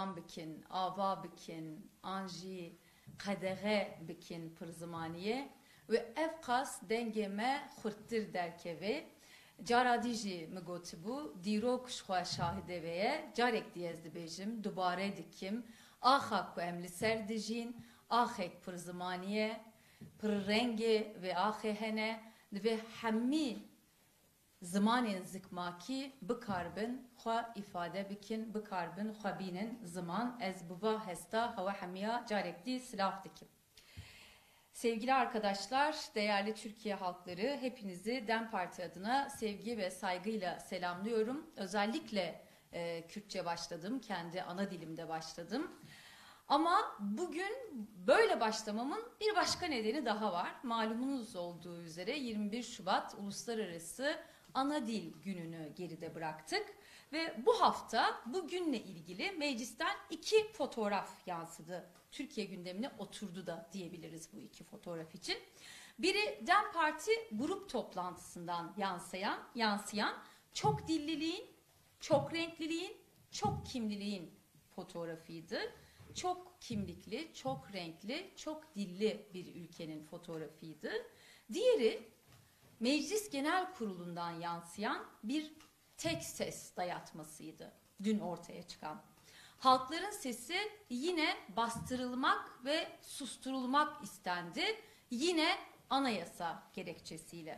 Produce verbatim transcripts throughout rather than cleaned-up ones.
zaman bikin, ava bikin, anji, kadere bikin pır zamaniye ve evkas dengeme xurttir derkeve cara dijî mi gotibu dîrok xwe şahide veye carek diyez dibêjim dubare dikim axa ku em li ser dijîn axek pır zamaniye pır rengê ve axê hene ve hemî zamanên zikmakî bikarbin xwe ifade bikin bikarbin xwe bînin zaman ez biva hesta hewa hemiya carek dî silav dikim. Sevgili arkadaşlar, değerli Türkiye halkları, hepinizi DEM Parti adına sevgi ve saygıyla selamlıyorum. Özellikle e, Kürtçe başladım, kendi ana dilimde başladım. Ama bugün böyle başlamamın bir başka nedeni daha var. Malumunuz olduğu üzere yirmi bir Şubat Uluslararası Ana Dil Günü'nü geride bıraktık. Ve bu hafta bu günle ilgili meclisten iki fotoğraf yansıdı. Türkiye gündemine oturdu da diyebiliriz bu iki fotoğraf için. Biri DEM Parti grup toplantısından yansıyan, yansıyan çok dilliliğin, çok renkliliğin, çok kimliliğin fotoğrafıydı. Çok kimlikli, çok renkli, çok dilli bir ülkenin fotoğrafıydı. Diğeri Meclis Genel Kurulu'ndan yansıyan bir tek ses dayatmasıydı dün ortaya çıkan. Halkların sesi yine bastırılmak ve susturulmak istendi. Yine anayasa gerekçesiyle.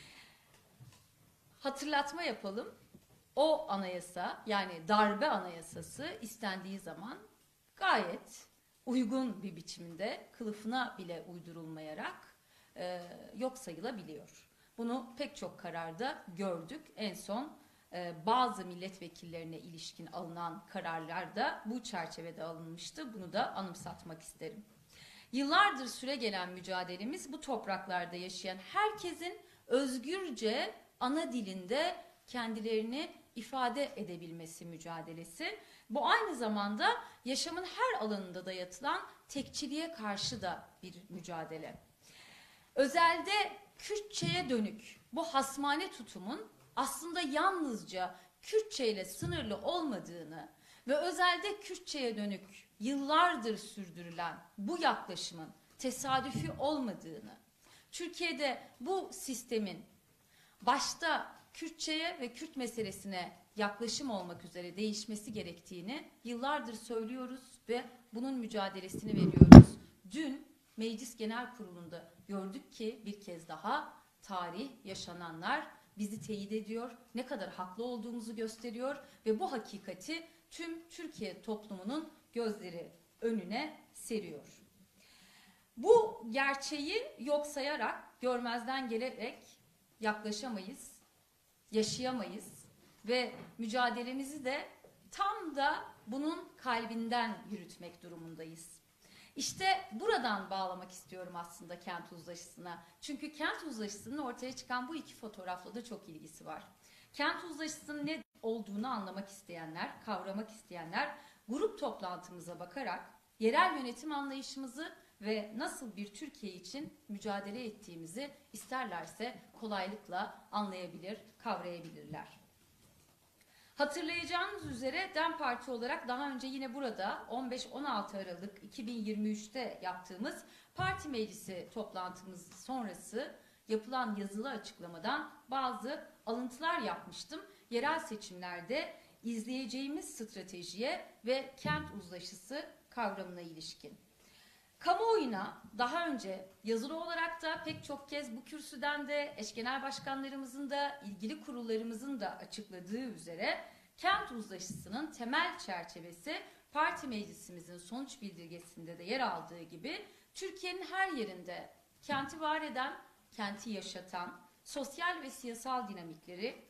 Hatırlatma yapalım. O anayasa yani darbe anayasası istendiği zaman gayet uygun bir biçimde kılıfına bile uydurulmayarak e, yok sayılabiliyor. Bunu pek çok kararda gördük. En son e, bazı milletvekillerine ilişkin alınan kararlar da bu çerçevede alınmıştı. Bunu da anımsatmak isterim. Yıllardır süre gelen mücadelemiz bu topraklarda yaşayan herkesin özgürce ana dilinde kendilerini ifade edebilmesi mücadelesi. Bu aynı zamanda yaşamın her alanında dayatılan tekçiliğe karşı da bir mücadele. Özelde Kürtçe'ye dönük bu hasmane tutumun aslında yalnızca Kürtçe ile sınırlı olmadığını ve özelde Kürtçe'ye dönük yıllardır sürdürülen bu yaklaşımın tesadüfi olmadığını, Türkiye'de bu sistemin başta Kürtçe'ye ve Kürt meselesine yaklaşım olmak üzere değişmesi gerektiğini yıllardır söylüyoruz ve bunun mücadelesini veriyoruz. Dün Meclis Genel Kurulu'nda gördük ki bir kez daha tarih, yaşananlar bizi teyit ediyor, ne kadar haklı olduğumuzu gösteriyor ve bu hakikati tüm Türkiye toplumunun gözleri önüne seriyor. Bu gerçeği yok sayarak, görmezden gelerek yaklaşamayız, yaşayamayız ve mücadelemizi de tam da bunun kalbinden yürütmek durumundayız. İşte buradan bağlamak istiyorum aslında kent uzlaşısına. Çünkü kent uzlaşısının ortaya çıkan bu iki fotoğrafla da çok ilgisi var. Kent uzlaşısının ne olduğunu anlamak isteyenler, kavramak isteyenler grup toplantımıza bakarak yerel yönetim anlayışımızı ve nasıl bir Türkiye için mücadele ettiğimizi isterlerse kolaylıkla anlayabilir, kavrayabilirler. Hatırlayacağınız üzere DEM Parti olarak daha önce yine burada on beş on altı Aralık iki bin yirmi üç'te yaptığımız parti meclisi toplantımız sonrası yapılan yazılı açıklamadan bazı alıntılar yapmıştım. Yerel seçimlerde izleyeceğimiz stratejiye ve kent uzlaşısı kavramına ilişkin. Kamuoyuna daha önce yazılı olarak da pek çok kez bu kürsüden de eş genel başkanlarımızın da ilgili kurullarımızın da açıkladığı üzere kent uzlaşısının temel çerçevesi parti meclisimizin sonuç bildirgesinde de yer aldığı gibi Türkiye'nin her yerinde kenti var eden, kenti yaşatan, sosyal ve siyasal dinamikleri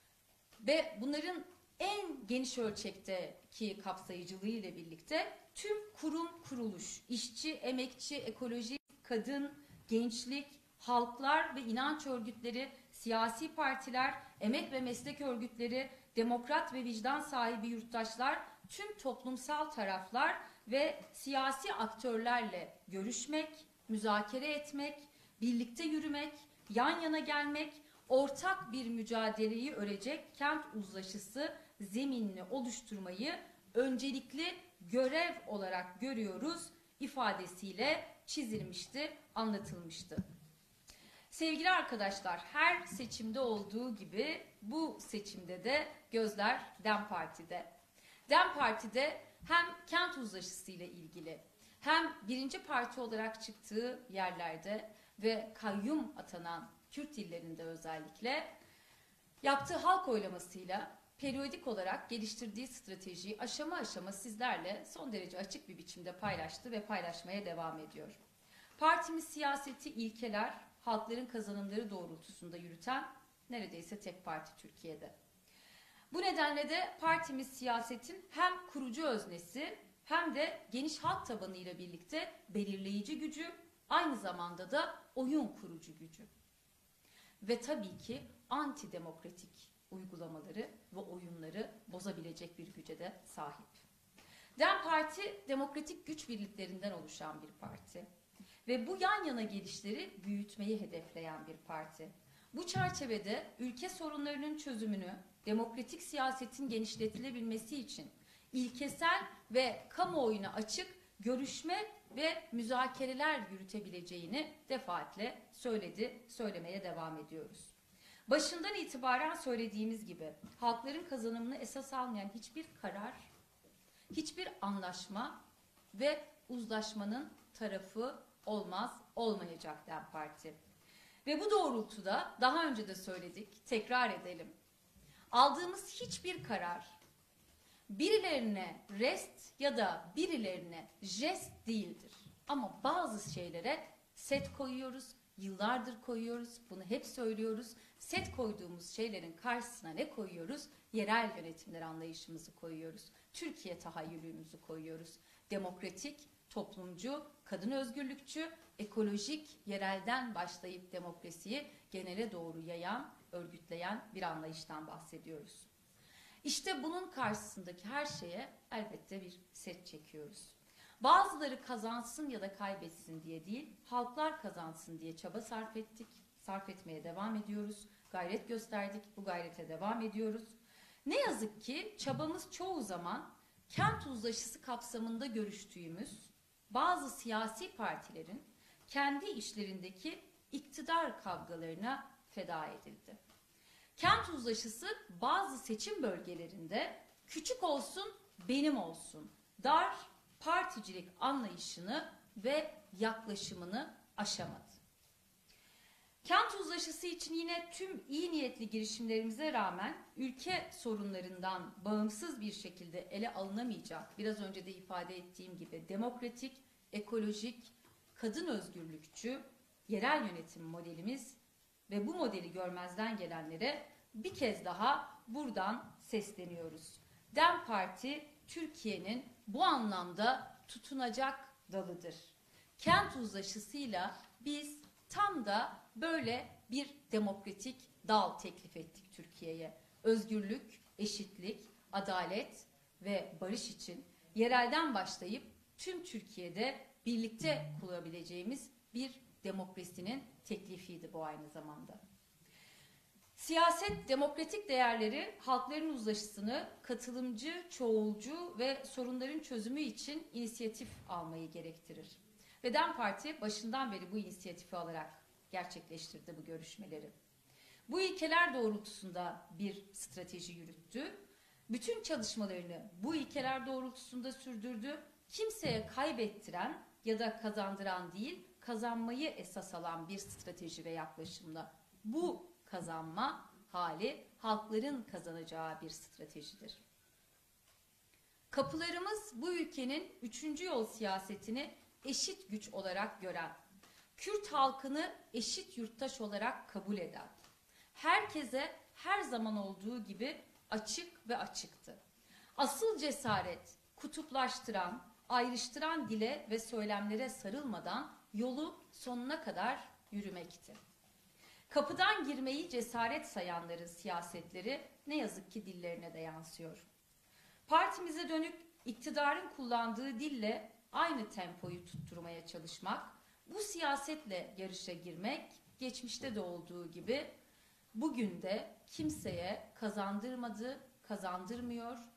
ve bunların en geniş ölçekteki kapsayıcılığı ile birlikte tüm kurum kuruluş, işçi, emekçi, ekoloji, kadın, gençlik, halklar ve inanç örgütleri, siyasi partiler, emek ve meslek örgütleri, demokrat ve vicdan sahibi yurttaşlar, tüm toplumsal taraflar ve siyasi aktörlerle görüşmek, müzakere etmek, birlikte yürümek, yan yana gelmek, ortak bir mücadeleyi örecek kent uzlaşısı zeminini oluşturmayı öncelikli görev olarak görüyoruz ifadesiyle çizilmişti, anlatılmıştı. Sevgili arkadaşlar, her seçimde olduğu gibi bu seçimde de gözler DEM Parti'de. DEM Parti'de hem kent uzlaşısı ile ilgili hem birinci parti olarak çıktığı yerlerde ve kayyum atanan Kürt illerinde özellikle yaptığı halk oylamasıyla periyodik olarak geliştirdiği stratejiyi aşama aşama sizlerle son derece açık bir biçimde paylaştı ve paylaşmaya devam ediyor. Partimiz siyaseti ilkeler, halkların kazanımları doğrultusunda yürüten neredeyse tek parti Türkiye'de. Bu nedenle de partimiz siyasetin hem kurucu öznesi hem de geniş halk tabanıyla birlikte belirleyici gücü, aynı zamanda da oyun kurucu gücü. Ve tabii ki antidemokratik uygulamaları ve oyunları bozabilecek bir güce de sahip. DEM Parti demokratik güç birliklerinden oluşan bir parti ve bu yan yana gelişleri büyütmeyi hedefleyen bir parti. Bu çerçevede ülke sorunlarının çözümünü demokratik siyasetin genişletilebilmesi için ilkesel ve kamuoyuna açık görüşme ve müzakereler yürütebileceğini defaatle söyledi, söylemeye devam ediyoruz. Başından itibaren söylediğimiz gibi halkların kazanımını esas almayan hiçbir karar, hiçbir anlaşma ve uzlaşmanın tarafı olmaz, olmayacak DEM Parti. Ve bu doğrultuda daha önce de söyledik, tekrar edelim. Aldığımız hiçbir karar birilerine rest ya da birilerine jest değildir. Ama bazı şeylere set koyuyoruz, yıllardır koyuyoruz, bunu hep söylüyoruz. Set koyduğumuz şeylerin karşısına ne koyuyoruz? Yerel yönetimler anlayışımızı koyuyoruz. Türkiye tahayyülümüzü koyuyoruz. Demokratik, toplumcu, kadın özgürlükçü, ekolojik, yerelden başlayıp demokrasiyi genele doğru yayan, örgütleyen bir anlayıştan bahsediyoruz. İşte bunun karşısındaki her şeye elbette bir set çekiyoruz. Bazıları kazansın ya da kaybetsin diye değil, halklar kazansın diye çaba sarf ettik, sarf etmeye devam ediyoruz, gayret gösterdik, bu gayrete devam ediyoruz. Ne yazık ki çabamız çoğu zaman kent uzlaşısı kapsamında görüştüğümüz bazı siyasi partilerin kendi işlerindeki iktidar kavgalarına feda edildi. Kent uzlaşısı bazı seçim bölgelerinde küçük olsun benim olsun dar particilik anlayışını ve yaklaşımını aşamadı. Kent uzlaşısı için yine tüm iyi niyetli girişimlerimize rağmen ülke sorunlarından bağımsız bir şekilde ele alınamayacak, biraz önce de ifade ettiğim gibi demokratik, ekolojik, kadın özgürlükçü, yerel yönetim modelimiz ve bu modeli görmezden gelenlere bir kez daha buradan sesleniyoruz. DEM Parti Türkiye'nin bu anlamda tutunacak dalıdır. Kent uzlaşısıyla biz tam da böyle bir demokratik dal teklif ettik Türkiye'ye. Özgürlük, eşitlik, adalet ve barış için yerelden başlayıp tüm Türkiye'de birlikte kurabileceğimiz bir demokrasinin teklifiydi bu aynı zamanda. Siyaset, demokratik değerleri halkların uzlaşısını katılımcı, çoğulcu ve sorunların çözümü için inisiyatif almayı gerektirir. Ve DEM Parti başından beri bu inisiyatifi alarak gerçekleştirdi bu görüşmeleri. Bu ilkeler doğrultusunda bir strateji yürüttü. Bütün çalışmalarını bu ilkeler doğrultusunda sürdürdü. Kimseye kaybettiren ya da kazandıran değil, kazanmayı esas alan bir strateji ve yaklaşımla bu kazanma hali halkların kazanacağı bir stratejidir. Kapılarımız bu ülkenin üçüncü yol siyasetini eşit güç olarak gören, Kürt halkını eşit yurttaş olarak kabul eden, herkese her zaman olduğu gibi açık ve açıktı. Asıl cesaret kutuplaştıran, ayrıştıran dile ve söylemlere sarılmadan yolu sonuna kadar yürümekti. Kapıdan girmeyi cesaret sayanların siyasetleri ne yazık ki dillerine de yansıyor. Partimize dönük iktidarın kullandığı dille aynı tempoyu tutturmaya çalışmak, bu siyasetle yarışa girmek geçmişte de olduğu gibi bugün de kimseye kazandırmadı, kazandırmıyor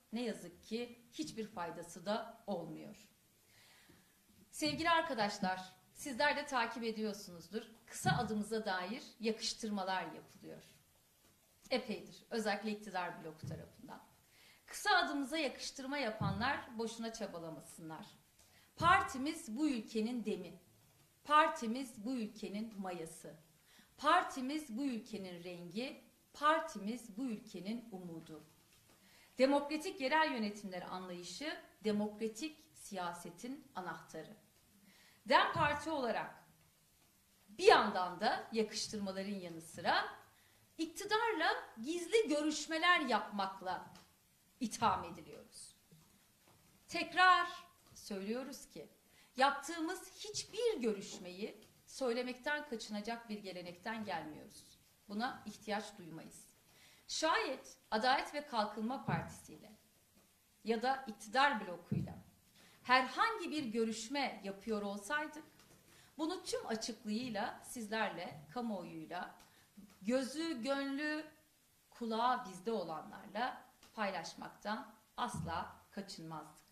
ne yazık ki hiçbir faydası da olmuyor. Sevgili arkadaşlar, sizler de takip ediyorsunuzdur. Kısa adımıza dair yakıştırmalar yapılıyor. Epeydir, özellikle iktidar bloku tarafından. Kısa adımıza yakıştırma yapanlar boşuna çabalamasınlar. Partimiz bu ülkenin demi. Partimiz bu ülkenin mayası. Partimiz bu ülkenin rengi. Partimiz bu ülkenin umudu. Demokratik yerel yönetimler anlayışı demokratik siyasetin anahtarı. DEM Parti olarak bir yandan da yakıştırmaların yanı sıra iktidarla gizli görüşmeler yapmakla itham ediliyoruz. Tekrar söylüyoruz ki yaptığımız hiçbir görüşmeyi söylemekten kaçınacak bir gelenekten gelmiyoruz. Buna ihtiyaç duymayız. Şayet Adalet ve Kalkınma Partisi ile ya da iktidar blokuyla herhangi bir görüşme yapıyor olsaydık, bunu tüm açıklığıyla sizlerle, kamuoyuyla, gözü, gönlü, kulağı bizde olanlarla paylaşmaktan asla kaçınmazdık.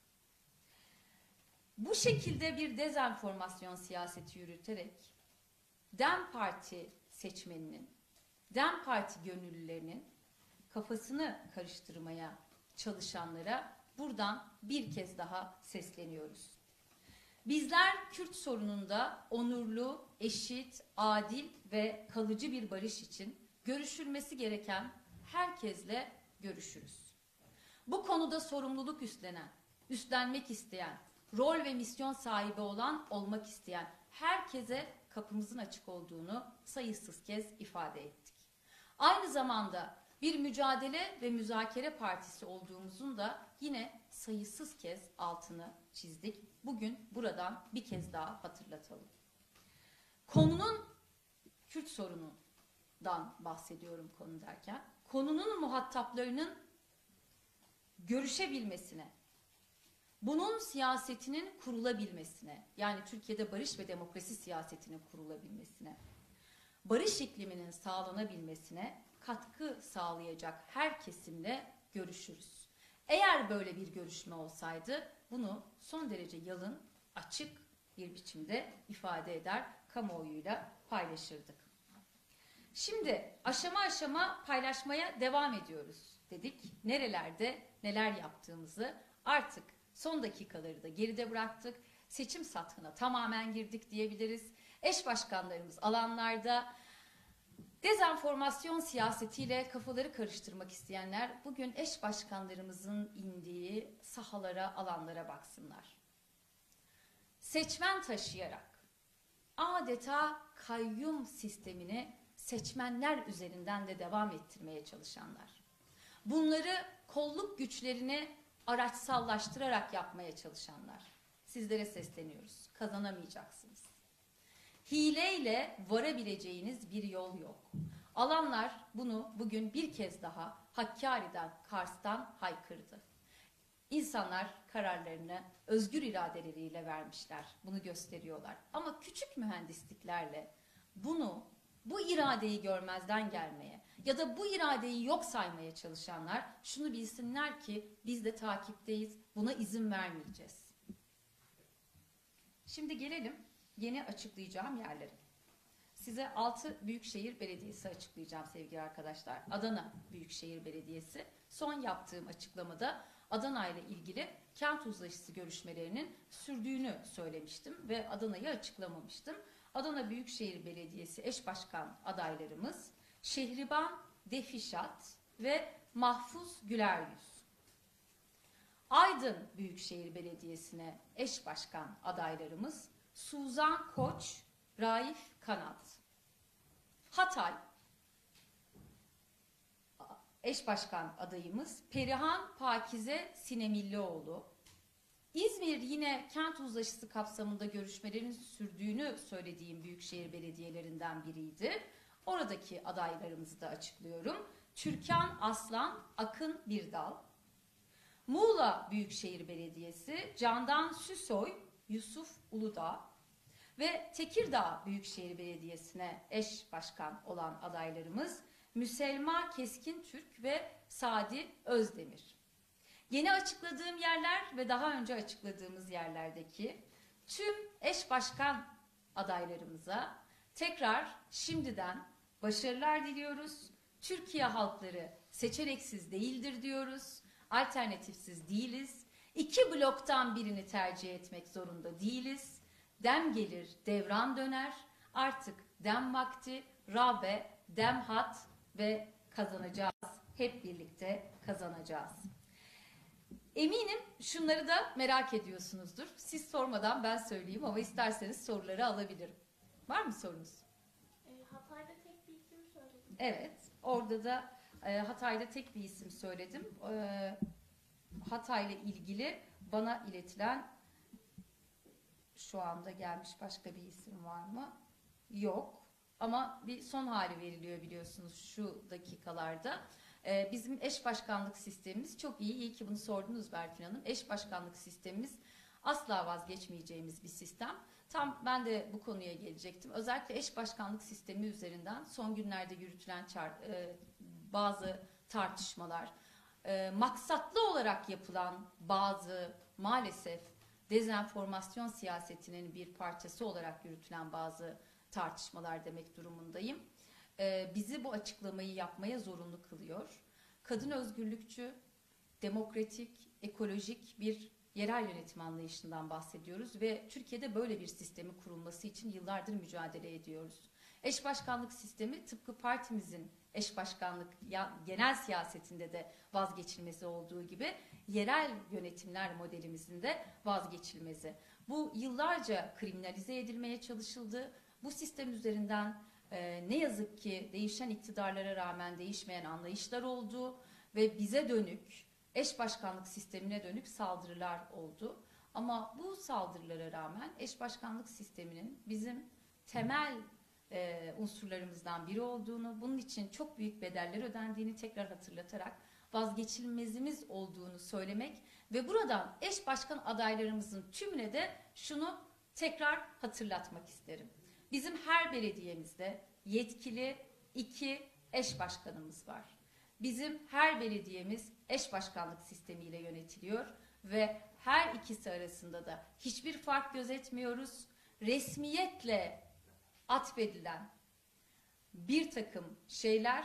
Bu şekilde bir dezenformasyon siyaseti yürüterek DEM Parti seçmeninin, DEM Parti gönüllülerinin kafasını karıştırmaya çalışanlara buradan bir kez daha sesleniyoruz. Bizler Kürt sorununda onurlu, eşit, adil ve kalıcı bir barış için görüşülmesi gereken herkesle görüşürüz. Bu konuda sorumluluk üstlenen, üstlenmek isteyen, rol ve misyon sahibi olan, olmak isteyen herkese kapımızın açık olduğunu sayısız kez ifade ettik. Aynı zamanda bir mücadele ve müzakere partisi olduğumuzun da yine sayısız kez altını çizdik. Bugün buradan bir kez daha hatırlatalım. Konunun Kürt sorunundan bahsediyorum konu derken, konunun muhataplarının görüşebilmesine, bunun siyasetinin kurulabilmesine, yani Türkiye'de barış ve demokrasi siyasetinin kurulabilmesine, barış ikliminin sağlanabilmesine katkı sağlayacak her kesimle görüşürüz. Eğer böyle bir görüşme olsaydı bunu son derece yalın, açık bir biçimde ifade eder, kamuoyuyla paylaşırdık. Şimdi aşama aşama paylaşmaya devam ediyoruz dedik. Nerelerde neler yaptığımızı artık son dakikaları da geride bıraktık. Seçim sathına tamamen girdik diyebiliriz. Eş başkanlarımız alanlarda dezenformasyon siyasetiyle kafaları karıştırmak isteyenler bugün eş başkanlarımızın indiği sahalara, alanlara baksınlar. Seçmen taşıyarak adeta kayyum sistemini seçmenler üzerinden de devam ettirmeye çalışanlar. Bunları kolluk güçlerini araçsallaştırarak yapmaya çalışanlar. Sizlere sesleniyoruz. Kazanamayacaksınız. Hileyle varabileceğiniz bir yol yok. Alanlar bunu bugün bir kez daha Hakkari'den, Kars'tan haykırdı. İnsanlar kararlarını özgür iradeleriyle vermişler. Bunu gösteriyorlar. Ama küçük mühendisliklerle bunu, bu iradeyi görmezden gelmeye ya da bu iradeyi yok saymaya çalışanlar şunu bilsinler ki biz de takipteyiz. Buna izin vermeyeceğiz. Şimdi gelelim yeni açıklayacağım yerlere. Size altı Büyükşehir Belediyesi açıklayacağım sevgili arkadaşlar. Adana Büyükşehir Belediyesi. Son yaptığım açıklamada Adana ile ilgili kent uzlaşısı görüşmelerinin sürdüğünü söylemiştim ve Adana'yı açıklamamıştım. Adana Büyükşehir Belediyesi eş başkan adaylarımız Şehriban Defişat ve Mahfuz Güleryüz. Aydın Büyükşehir Belediyesi'ne eş başkan adaylarımız Suzan Koç, Raif Kanat. Hatay eş başkan adayımız Perihan Pakize Sinemillioğlu. İzmir yine kent uzlaşısı kapsamında görüşmelerin sürdüğünü söylediğim büyükşehir belediyelerinden biriydi. Oradaki adaylarımızı da açıklıyorum. Türkan Aslan, Akın Birdal. Muğla Büyükşehir Belediyesi Candan Süsoy, Yusuf Uludağ ve Tekirdağ Büyükşehir Belediyesi'ne eş başkan olan adaylarımız Müselma Keskin Türk ve Sadi Özdemir. Yeni açıkladığım yerler ve daha önce açıkladığımız yerlerdeki tüm eş başkan adaylarımıza tekrar şimdiden başarılar diliyoruz. Türkiye halkları seçeneksiz değildir diyoruz. Alternatifsiz değiliz. İki bloktan birini tercih etmek zorunda değiliz. Dem gelir, devran döner. Artık dem vakti, Rabe, dem hat ve kazanacağız. Hep birlikte kazanacağız. Eminim şunları da merak ediyorsunuzdur. Siz sormadan ben söyleyeyim ama isterseniz soruları alabilirim. Var mı sorunuz? E, Hatay'da tek bir isim söyledim. Evet, orada da e, Hatay'da tek bir isim söyledim. E, Hatay'la ilgili bana iletilen, şu anda gelmiş başka bir isim var mı? Yok. Ama bir son hali veriliyor biliyorsunuz şu dakikalarda. Ee, bizim eş başkanlık sistemimiz çok iyi. İyi ki bunu sordunuz Berfin Hanım. Eş başkanlık sistemimiz asla vazgeçmeyeceğimiz bir sistem. Tam ben de bu konuya gelecektim. Özellikle eş başkanlık sistemi üzerinden son günlerde yürütülen çar- e, bazı tartışmalar, e, maksatlı olarak yapılan bazı maalesef dezenformasyon siyasetinin bir parçası olarak yürütülen bazı tartışmalar demek durumundayım. Ee, bizi bu açıklamayı yapmaya zorunlu kılıyor. Kadın özgürlükçü, demokratik, ekolojik bir yerel yönetim anlayışından bahsediyoruz ve Türkiye'de böyle bir sistemi kurulması için yıllardır mücadele ediyoruz. Eş başkanlık sistemi tıpkı partimizin eş başkanlık ya, genel siyasetinde de vazgeçilmezi olduğu gibi yerel yönetimler modelimizin de vazgeçilmezi. Bu yıllarca kriminalize edilmeye çalışıldı. Bu sistem üzerinden e, ne yazık ki değişen iktidarlara rağmen değişmeyen anlayışlar oldu ve bize dönük, eş başkanlık sistemine dönük saldırılar oldu. Ama bu saldırılara rağmen eş başkanlık sisteminin bizim temel e, unsurlarımızdan biri olduğunu, bunun için çok büyük bedeller ödendiğini tekrar hatırlatarak vazgeçilmezimiz olduğunu söylemek ve buradan eş başkan adaylarımızın tümüne de şunu tekrar hatırlatmak isterim. Bizim her belediyemizde yetkili iki eş başkanımız var. Bizim her belediyemiz eş başkanlık sistemiyle yönetiliyor ve her ikisi arasında da hiçbir fark gözetmiyoruz. Resmiyetle atfedilen bir takım şeyler,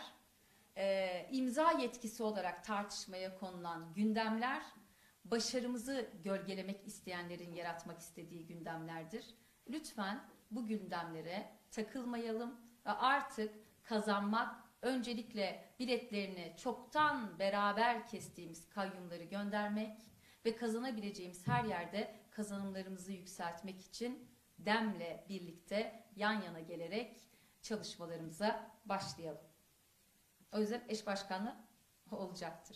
e, imza yetkisi olarak tartışmaya konulan gündemler, başarımızı gölgelemek isteyenlerin yaratmak istediği gündemlerdir. Lütfen bu gündemlere takılmayalım ve artık kazanmak, öncelikle biletlerini çoktan beraber kestiğimiz kayyumları göndermek ve kazanabileceğimiz her yerde kazanımlarımızı yükseltmek için demle birlikte yan yana gelerek çalışmalarımıza başlayalım. O yüzden eş başkanlığı olacaktır.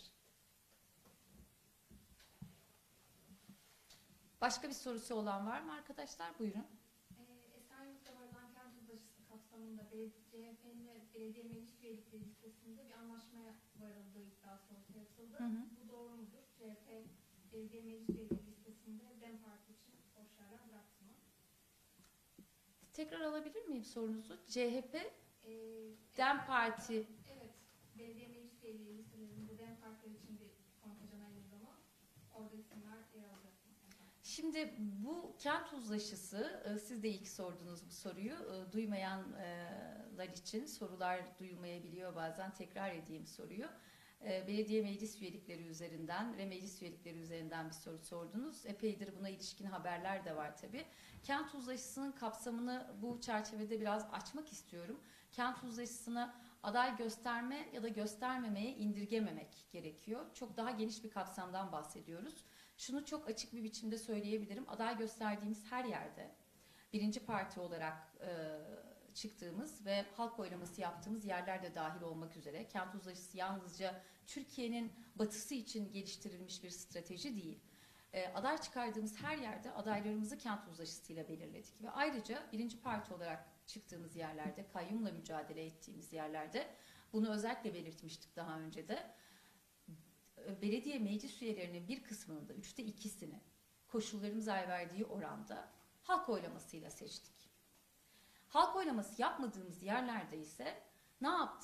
Başka bir sorusu olan var mı arkadaşlar? Buyurun. Esenyurt'ta varılan kent uzlaşısı kapsamında C H P'nin ve belediye meclis üyelikleri listesinde bir anlaşmaya varıldığı iddiası ortaya atıldı. Hı hı. Bu doğru mudur? C H P belediye meclis üyelikleri listesinde DEM Parti için boş yerler bıraktı mı? Tekrar alabilir miyim sorunuzu? C H P ee, DEM Parti. Evet. Belediye meclis üyeliği listelerinde DEM Partiler için bir kontenjan ayrıldı ama orada isimler yer alacak. Şimdi bu kent uzlaşısı, siz de ilk sordunuz bu soruyu, duymayanlar için sorular duyulmayabiliyor bazen, tekrar edeyim soruyu. Belediye meclis üyelikleri üzerinden ve meclis üyelikleri üzerinden bir soru sordunuz. Epeydir buna ilişkin haberler de var tabii. Kent uzlaşısının kapsamını bu çerçevede biraz açmak istiyorum. Kent uzlaşısını aday gösterme ya da göstermemeye indirgememek gerekiyor. Çok daha geniş bir kapsamdan bahsediyoruz. Şunu çok açık bir biçimde söyleyebilirim. Aday gösterdiğimiz her yerde birinci parti olarak e, çıktığımız ve halk oylaması yaptığımız yerlerde dahil olmak üzere kent uzlaşısı yalnızca Türkiye'nin batısı için geliştirilmiş bir strateji değil. E, aday çıkardığımız her yerde adaylarımızı kent uzlaşısıyla belirledik ve ayrıca birinci parti olarak çıktığımız yerlerde, kayyumla mücadele ettiğimiz yerlerde bunu özellikle belirtmiştik daha önce de. Belediye meclis üyelerinin bir kısmının da üçte ikisini koşullarımız el verdiği oranda halk oylamasıyla seçtik. Halk oylaması yapmadığımız yerlerde ise ne yaptık?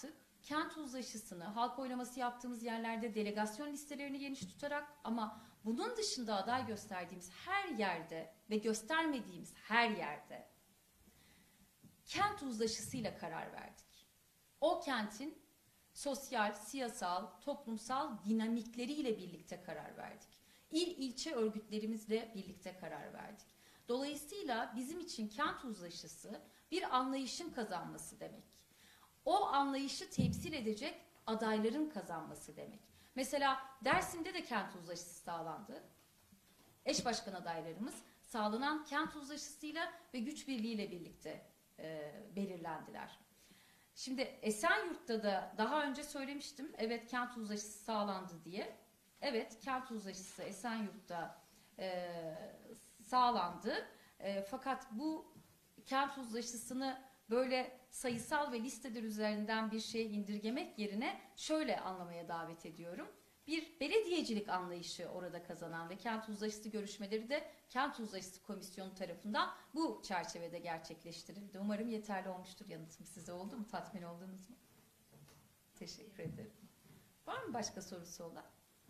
kent uzlaşısını, halk oylaması yaptığımız yerlerde delegasyon listelerini geniş tutarak ama bunun dışında aday gösterdiğimiz her yerde ve göstermediğimiz her yerde kent uzlaşısıyla karar verdik. O kentin sosyal, siyasal, toplumsal dinamikleriyle birlikte karar verdik. İl ilçe örgütlerimizle birlikte karar verdik. Dolayısıyla bizim için kent uzlaşısı bir anlayışın kazanması demek. O anlayışı temsil edecek adayların kazanması demek. Mesela Dersim'de de kent uzlaşısı sağlandı. Eş başkan adaylarımız sağlanan kent uzlaşısıyla ve güç birliğiyle birlikte e, belirlendiler. Şimdi Esenyurt'ta da daha önce söylemiştim. Evet, kent uzlaşısı sağlandı diye. Evet, kent uzlaşısı Esenyurt'ta e, sağlandı. E, fakat bu kent uzlaşısını böyle sayısal ve listeler üzerinden bir şeye indirgemek yerine şöyle anlamaya davet ediyorum. Bir belediyecilik anlayışı orada kazanan ve kent uzlaşısı görüşmeleri de kent uzlaşısı komisyonu tarafından bu çerçevede gerçekleştirildi. Umarım yeterli olmuştur yanıtım size. Oldu mu? Tatmin oldunuz mu? Teşekkür ederim. Var mı başka sorusu olan?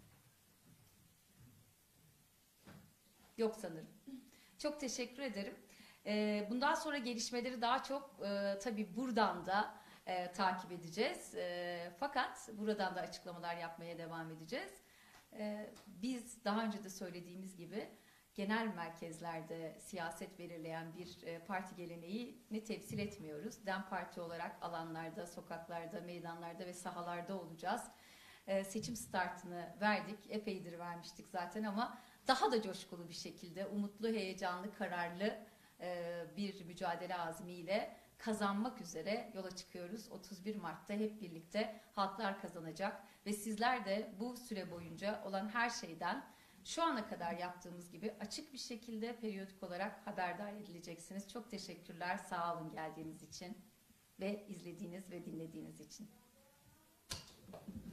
Yok sanırım. Çok teşekkür ederim. Bundan sonra gelişmeleri daha çok e, tabii buradan da e, takip edeceğiz. E, fakat buradan da açıklamalar yapmaya devam edeceğiz. E, biz daha önce de söylediğimiz gibi genel merkezlerde siyaset belirleyen bir e, parti geleneğini temsil etmiyoruz. DEM Parti olarak alanlarda, sokaklarda, meydanlarda ve sahalarda olacağız. E, seçim startını verdik. Epeydir vermiştik zaten ama daha da coşkulu bir şekilde, umutlu, heyecanlı, kararlı bir mücadele azmiyle kazanmak üzere yola çıkıyoruz. otuz bir Mart'ta hep birlikte halklar kazanacak ve sizler de bu süre boyunca olan her şeyden şu ana kadar yaptığımız gibi açık bir şekilde periyodik olarak haberdar edileceksiniz. Çok teşekkürler, sağ olun geldiğiniz için ve izlediğiniz ve dinlediğiniz için.